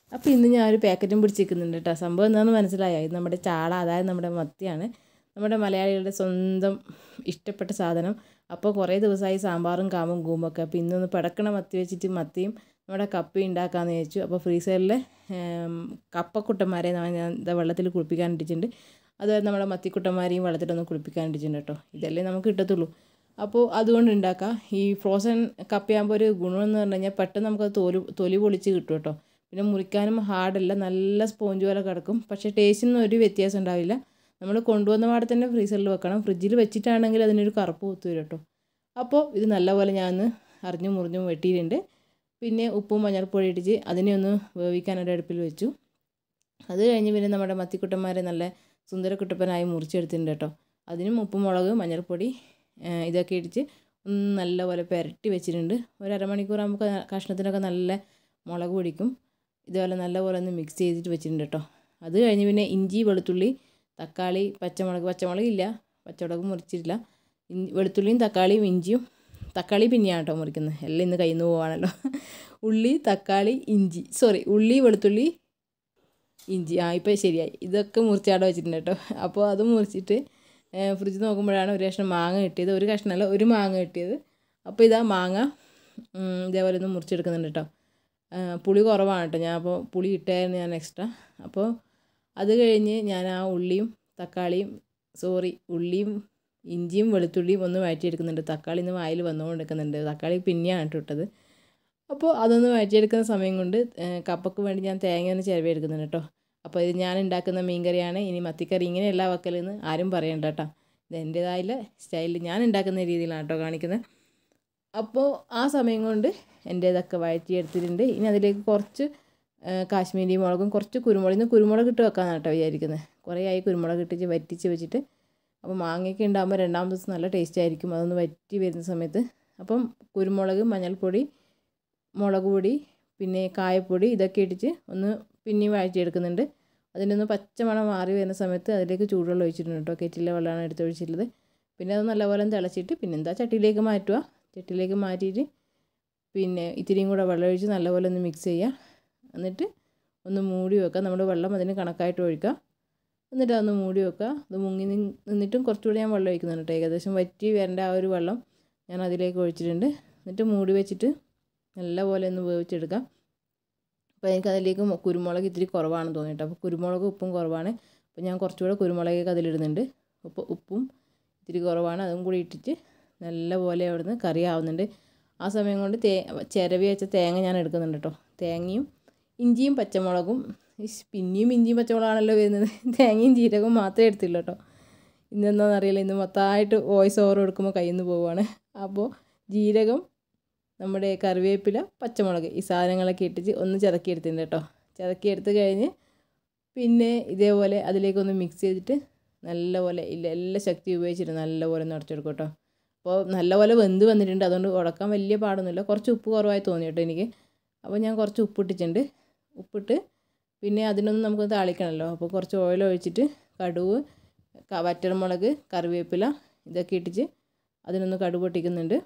അപ്പോൾ ഇന്ന് ഞാനൊരു പാക്കറ്റും പിടിച്ചിരിക്കുന്നുണ്ട് കേട്ടോ. സംഭവം എന്താണെന്ന് മനസ്സിലായോ? ഇത് നമ്മുടെ ചാള, അതായത് നമ്മുടെ മത്തിയാണ്. നമ്മുടെ മലയാളികളുടെ സ്വന്തം ഇഷ്ടപ്പെട്ട സാധനം. അപ്പോൾ കുറേ ദിവസമായി സാമ്പാറും കാമും കൂമ്പൊക്കെ. അപ്പോൾ ഇന്നൊന്ന് പിടക്കണ മത്തി വെച്ചിട്ട് മത്തിയും നമ്മുടെ കപ്പയും ഉണ്ടാക്കാമെന്ന് വിചാരിച്ചു. അപ്പോൾ ഫ്രീസറിലെ കപ്പക്കുട്ടന്മാരെ ഞാൻ വെള്ളത്തിൽ കുളിപ്പിക്കാൻ ഇട്ടിട്ടുണ്ട്. അതുപോലെ നമ്മുടെ മത്തിക്കുട്ടന്മാരെയും വെള്ളത്തിലൊന്ന് കുളിപ്പിക്കാൻ ഇട്ടിട്ടുണ്ട് കേട്ടോ. ഇതല്ലേ നമുക്ക് കിട്ടത്തുള്ളൂ. അപ്പോൾ അതുകൊണ്ട് ഉണ്ടാക്കാം. ഈ ഫ്രോസൺ കപ്പയാകുമ്പോൾ ഒരു ഗുണമെന്ന് പറഞ്ഞു കഴിഞ്ഞാൽ പെട്ടെന്ന് നമുക്കത് തൊലി പൊളിച്ച് കിട്ടും കേട്ടോ. പിന്നെ മുറിക്കാനും ഹാർഡല്ല, നല്ല സ്പോഞ്ച് പോലെ കിടക്കും. പക്ഷേ ടേസ്റ്റിനൊന്നും ഒരു വ്യത്യാസം ഉണ്ടാവില്ല. നമ്മൾ കൊണ്ടുവന്ന പാടെ തന്നെ ഫ്രീസറിൽ വെക്കണം. ഫ്രിഡ്ജിൽ വെച്ചിട്ടാണെങ്കിൽ അതിനൊരു കറുപ്പ് കുത്തു വരും കേട്ടോ. അപ്പോൾ ഇത് നല്ലപോലെ ഞാൻ അറിഞ്ഞും മുറിഞ്ഞും വെട്ടിയിട്ടുണ്ട്. പിന്നെ ഉപ്പും മഞ്ഞൾപ്പൊടി ഇട്ടിട്ട് അതിനെ ഒന്ന് വേവിക്കാനൊരു അടുപ്പിൽ വെച്ചു. അത് കഴിഞ്ഞ് പിന്നെ നമ്മുടെ മത്തിക്കുട്ടന്മാരെ നല്ല സുന്ദരക്കുട്ടപ്പനായി മുറിച്ചെടുത്തിട്ടുണ്ട് കേട്ടോ. അതിനും ഉപ്പും മുളക് മഞ്ഞൾപ്പൊടി ഇതൊക്കെ ഇടിച്ച് ഒന്ന് നല്ലപോലെ പുരട്ടി വെച്ചിട്ടുണ്ട്. ഒരു അരമണിക്കൂർ നമുക്ക് കഷ്ണത്തിനൊക്കെ നല്ല മുളക് പിടിക്കും. ഇതുപോലെ നല്ലപോലെ ഒന്ന് മിക്സ് ചെയ്തിട്ട് വെച്ചിട്ടുണ്ട് കേട്ടോ. അത് കഴിഞ്ഞ് പിന്നെ ഇഞ്ചി, വെളുത്തുള്ളി, തക്കാളി, പച്ചമുളക് ഇല്ല, പച്ചമുളക് മുറിച്ചിട്ടില്ല. വെളുത്തുള്ളിയും തക്കാളിയും ഇഞ്ചിയും, തക്കാളി പിന്നെയാണ് കേട്ടോ മുറിക്കുന്നത്, എല്ലാം ഇന്ന് കയ്യിൽ നിന്ന് പോവാണല്ലോ. ഉള്ളി, തക്കാളി, ഇഞ്ചി, ഉള്ളി, വെളുത്തുള്ളി, ഇഞ്ചി, ഇപ്പോൾ ശരിയായി. ഇതൊക്കെ മുറിച്ചാടെ വെച്ചിട്ടുണ്ട് കേട്ടോ. അപ്പോൾ അത് മുറിച്ചിട്ട് ഫ്രിഡ്ജ് നോക്കുമ്പോഴാണ് ഒരു കഷ്ണം മാങ്ങ കിട്ടിയത്. ഒരു കഷ്ണമല്ല, ഒരു മാങ്ങ കിട്ടിയത്. അപ്പോൾ ഇതാ മാങ്ങ ഇതേപോലെ ഒന്ന് മുറിച്ചെടുക്കുന്നുണ്ട് കേട്ടോ. പുളി കുറവാണ് കേട്ടോ. ഞാൻ അപ്പോൾ പുളി ഇട്ടായിരുന്നു ഞാൻ എക്സ്ട്രാ. അപ്പോൾ അത് കഴിഞ്ഞ് ഞാൻ ആ ഉള്ളിയും ഇഞ്ചിയും വെളുത്തുള്ളിയും ഒന്ന് വഴറ്റിയെടുക്കുന്നുണ്ട്. തക്കാളി ഇന്ന് വായിൽ വന്നുകൊണ്ടിരിക്കുന്നുണ്ട്. തക്കാളി പിന്നെയാണ് ഇട്ടത്. അപ്പോൾ അതൊന്ന് വഴറ്റിയെടുക്കുന്ന സമയം കൊണ്ട് കപ്പയ്ക്ക് വേണ്ടി ഞാൻ തേങ്ങ ഒന്ന് ചിരവി എടുക്കുന്നുണ്ട് കേട്ടോ. അപ്പോൾ ഇത് ഞാൻ ഉണ്ടാക്കുന്ന മീൻ കറിയാണ്. ഇനി മത്തിക്കറി ഇങ്ങനെയല്ല വെക്കലെന്ന് ആരും പറയണ്ട കേട്ടോ. ഇത് എൻ്റേതായുള്ള സ്റ്റൈലിൽ ഞാൻ ഉണ്ടാക്കുന്ന രീതിയിലാണ് കേട്ടോ കാണിക്കുന്നത്. അപ്പോൾ ആ സമയം കൊണ്ട് എൻ്റേതൊക്കെ വഴറ്റിയെടുത്തിട്ടുണ്ട്. ഇനി അതിലേക്ക് കുറച്ച് കാശ്മീരി മുളകും കുറച്ച് കുരുമുളക് ഇട്ട് വെക്കാമെന്നാണ് കേട്ടോ വിചാരിക്കുന്നത്. കുറേ ആയി കുരുമുളക് ഇട്ടിട്ട് വറ്റിച്ച് വെച്ചിട്ട്. അപ്പോൾ മാങ്ങയൊക്കെ ഉണ്ടാകുമ്പോൾ രണ്ടാമത്തെ ദിവസം നല്ല ടേസ്റ്റ് ആയിരിക്കും അതൊന്ന് വറ്റി വരുന്ന സമയത്ത്. അപ്പം കുരുമുളക്, മഞ്ഞൾപ്പൊടി, മുളക് പൊടി, പിന്നെ കായപ്പൊടി ഇതൊക്കെ ഇട്ടിട്ട് ഒന്ന് പിന്നെയും വഴറ്റിയെടുക്കുന്നുണ്ട്. അതിൻ്റെ ഒന്ന് പച്ചമണം മാറി വരുന്ന സമയത്ത് അതിലേക്ക് ചൂടുവെള്ളം ഒഴിച്ചിട്ടുണ്ട് കേട്ടോ. കെറ്റിലെ വെള്ളമാണ് എടുത്തൊഴിച്ചിട്ടുള്ളത്. പിന്നെ അത് നല്ലപോലെ തിളച്ചിട്ട് പിന്നെന്താ ചട്ടിയിലേക്ക് മാറ്റുക. ചട്ടിയിലേക്ക് മാറ്റിയിട്ട് പിന്നെ ഇത്തിരിയും കൂടെ വെള്ളം ഒഴിച്ച് നല്ലപോലെ ഒന്ന് മിക്സ് ചെയ്യുക. എന്നിട്ട് ഒന്ന് മൂടി വെക്കുക. നമ്മുടെ വെള്ളം അതിന് കണക്കായിട്ട് ഒഴിക്കുക. എന്നിട്ട് അതൊന്ന് മൂടി വെക്കുക. അത് മുങ്ങി നിന്നിട്ടും കുറച്ചുകൂടി ഞാൻ വെള്ളം ഒഴിക്കുന്നുണ്ട് കേട്ടോ. ഏകദേശം വറ്റി വരേണ്ട ആ ഒരു വെള്ളം ഞാൻ അതിലേക്ക് ഒഴിച്ചിട്ടുണ്ട്. എന്നിട്ട് മൂടി വെച്ചിട്ട് നല്ലപോലെ ഒന്ന് വേവിച്ചെടുക്കാം. അപ്പോൾ എനിക്കതിലേക്ക് കുരുമുളക് ഇത്തിരി കുറവാണെന്ന് തോന്നിയിട്ട്. അപ്പോൾ കുരുമുളക് ഉപ്പും കുറവാണ്. അപ്പോൾ ഞാൻ കുറച്ചുകൂടെ കുരുമുളകൊക്കെ അതിലിടുന്നുണ്ട്. ഉപ്പും ഇത്തിരി കുറവാണ്. അതും കൂടി ഇട്ടിട്ട് നല്ലപോലെ അവിടുന്ന് കറി ആവുന്നുണ്ട്. ആ സമയം കൊണ്ട് ചിരവി വെച്ച തേങ്ങ ഞാൻ എടുക്കുന്നുണ്ട് കേട്ടോ. തേങ്ങയും ഇഞ്ചിയും പച്ചമുളകും, പിന്നെയും ഇഞ്ചിയും പച്ചമുളകാണല്ലോ വരുന്നത്. തേങ്ങയും ജീരകവും മാത്രമേ എടുത്തില്ല കേട്ടോ. ഇന്നെന്താണെന്നറിയില്ല, ഇന്ന് മൊത്തമായിട്ട് വോയിസ് ഓവർ കൊടുക്കുമ്പോൾ കയ്യിൽ നിന്ന് പോവുകയാണ്. അപ്പോൾ ജീരകം, നമ്മുടെ കറിവേപ്പില, പച്ചമുളക് ഈ സാധനങ്ങളൊക്കെ ഇട്ടിട്ട് ഒന്ന് ചതക്കിയെടുത്തിട്ടുണ്ട് കേട്ടോ. ചതക്കിയെടുത്ത് കഴിഞ്ഞ് പിന്നെ ഇതേപോലെ അതിലേക്കൊന്ന് മിക്സ് ചെയ്തിട്ട് നല്ലപോലെ എല്ലാ ശക്തി ഉപയോഗിച്ചിട്ട് നല്ലപോലെ ഒന്ന് ഉടച്ചെടുക്കും കേട്ടോ. അപ്പോൾ നല്ലപോലെ വെന്ത് വന്നിട്ടുണ്ട്. അതുകൊണ്ട് ഉടക്കാൻ വലിയ പാടൊന്നുമില്ല. കുറച്ച് ഉപ്പ് കുറവായി തോന്നി കേട്ടോ എനിക്ക്. അപ്പോൾ ഞാൻ കുറച്ച് ഉപ്പിട്ടിട്ടുണ്ട്. ഉപ്പിട്ട് പിന്നെ അതിനൊന്ന് നമുക്ക് താളിക്കണമല്ലോ. അപ്പോൾ കുറച്ച് ഓയിൽ ഒഴിച്ചിട്ട് കടുക്, വറ്റൽമുളക്, കറിവേപ്പില ഇതൊക്കെ ഇട്ടിട്ട് അതിനൊന്ന് കടുക് പൊട്ടിക്കുന്നുണ്ട്.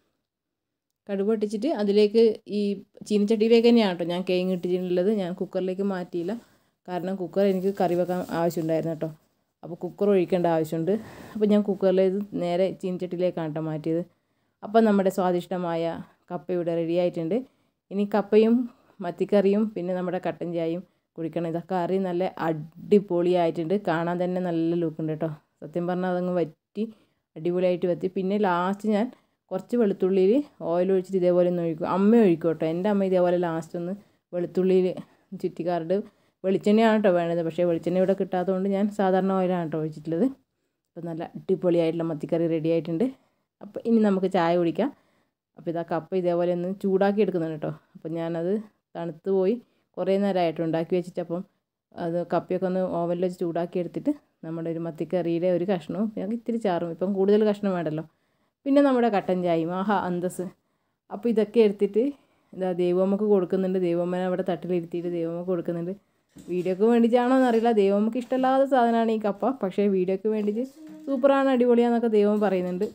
കടുക് പൊട്ടിച്ചിട്ട് അതിലേക്ക് ഈ ചീനിച്ചട്ടിയിലേക്ക് തന്നെയാണ് കേട്ടോ ഞാൻ കേങ്ങ് ഇട്ടിട്ടുള്ളത്. ഞാൻ കുക്കറിലേക്ക് മാറ്റിയില്ല. കാരണം കുക്കർ എനിക്ക് കറി വെക്കാൻ ആവശ്യമുണ്ടായിരുന്നു കേട്ടോ. അപ്പോൾ കുക്കർ ഒഴിക്കേണ്ട ആവശ്യമുണ്ട്. അപ്പോൾ ഞാൻ കുക്കറിലേക്ക് നേരെ ചീനിച്ചട്ടിയിലേക്കാണ് കേട്ടോ മാറ്റിയത്. അപ്പോൾ നമ്മുടെ സ്വാദിഷ്ടമായ കപ്പ ഇവിടെ റെഡി ആയിട്ടുണ്ട്. ഇനി കപ്പയും മത്തിക്കറിയും പിന്നെ നമ്മുടെ കട്ടൻ ചായയും കുടിക്കണം. ഇതൊക്കെ കറി നല്ല അടിപൊളിയായിട്ടുണ്ട്. കാണാൻ തന്നെ നല്ല ലുക്കുണ്ട് കേട്ടോ. സത്യം പറഞ്ഞാൽ അതങ്ങ് വറ്റി അടിപൊളിയായിട്ട് വറ്റി. പിന്നെ ലാസ്റ്റ് ഞാൻ കുറച്ച് വെളുത്തുള്ളിയിൽ ഓയിൽ ഒഴിച്ചിട്ട് ഇതേപോലെ ഒന്ന് ഒഴിക്കും. അമ്മ ഒഴിക്കും കേട്ടോ. എൻ്റെ അമ്മ ഇതേപോലെ ലാസ്റ്റ് ഒന്ന് വെളുത്തുള്ളിയിൽ ചുറ്റിക്കാറുണ്ട്. വെളിച്ചെണ്ണയാണ് കേട്ടോ വേണ്ടത്. പക്ഷേ വെളിച്ചെണ്ണ ഇവിടെ കിട്ടാത്തതുകൊണ്ട് ഞാൻ സാധാരണ ഓയിലാണ് കേട്ടോ ഒഴിച്ചിട്ടുള്ളത്. അപ്പോൾ നല്ല അടിപൊളിയായിട്ടുള്ള മത്തിക്കറി റെഡി ആയിട്ടുണ്ട്. അപ്പോൾ ഇനി നമുക്ക് ചായ കുടിക്കാം. അപ്പോൾ ഇതാ കപ്പ ഇതേപോലെ ഒന്ന് ചൂടാക്കി എടുക്കുന്നുണ്ട് കേട്ടോ. അപ്പോൾ ഞാനത് തണുത്ത് പോയി കുറേ നേരമായിട്ട് ഉണ്ടാക്കി വെച്ചിട്ട് അപ്പം അത് കപ്പയൊക്കെ ഒന്ന് ഓവനിൽ വെച്ച് ചൂടാക്കി എടുത്തിട്ട് നമ്മുടെ ഒരു മത്തിക്കറിയിലെ ഒരു കഷ്ണവും പിന്നെ ഇത്തിരി ചാറും, ഇപ്പം കൂടുതൽ കഷ്ണം വേണ്ടല്ലോ, പിന്നെ നമ്മുടെ കട്ടൻ ചായയും, ആഹാ അന്തസ്. അപ്പോൾ ഇതൊക്കെ എടുത്തിട്ട് ഇതാ ദൈവമ്മക്ക് കൊടുക്കുന്നുണ്ട്. ദൈവമ്മനെ അവിടെ തട്ടിലിരുത്തിയിട്ട് ദൈവമ്മക്ക് കൊടുക്കുന്നുണ്ട്. വീഡിയോക്ക് വേണ്ടിയിട്ടാണോ എന്നറിയില്ല. ദൈവമ്മക്ക് ഇഷ്ടമില്ലാത്ത സാധനമാണ് ഈ കപ്പ. പക്ഷേ വീഡിയോക്ക് വേണ്ടിയിട്ട് സൂപ്പറാണ്, അടിപൊളിയാണെന്നൊക്കെ ദൈവം പറയുന്നുണ്ട്.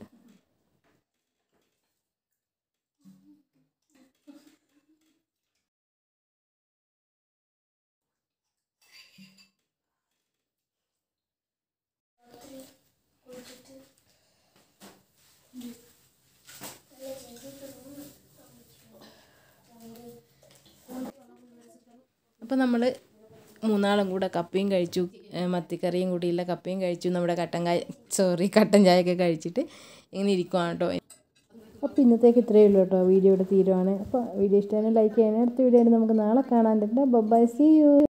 അപ്പോൾ നമ്മൾ മൂന്നാളും കൂടെ കപ്പയും കഴിച്ചു, മത്തിക്കറിയും കൂടിയില്ല കപ്പയും കഴിച്ചു, നമ്മുടെ കട്ടൻ ചായയൊക്കെ കഴിച്ചിട്ട് ഇങ്ങനെ ഇരിക്കുവാണ് കേട്ടോ. അപ്പോൾ ഇന്നത്തേക്ക് ഇത്രയേ ഉള്ളൂ കേട്ടോ. വീഡിയോ ഇവിടെ തീരുവാണ്. അപ്പോൾ വീഡിയോ ഇഷ്ടമാണ് ലൈക്ക് ചെയ്യണേ. അടുത്ത വീഡിയോയിൽ നമുക്ക് നാളെ കാണാൻ. Bye, see U.